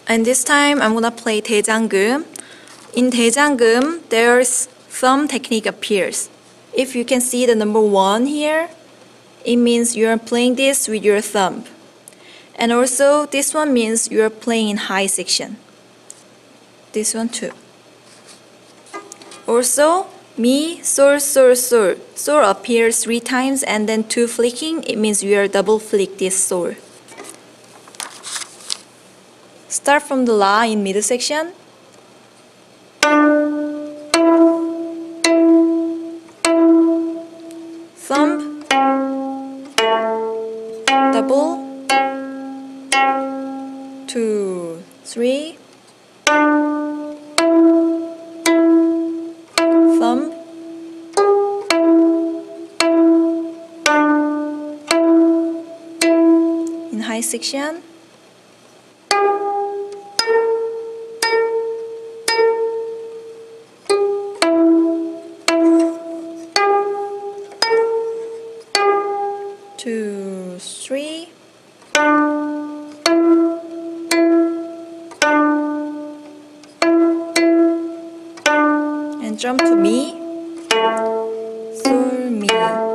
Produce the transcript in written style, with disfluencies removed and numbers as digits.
And this time I'm gonna play 대장금. In 대장금, there's thumb technique appears. If you can see the number 1 here, it means you are playing this with your thumb. And also, this one means you are playing in high section. This one too. Also, mi, sol, sol, sol. Sol appears 3 times and then 2 flicking. It means you are double flick this sol. Start from the La in middle section. Thumb, double, 2, 3, thumb, in high section, two, three, and jump to mi, sol, mi.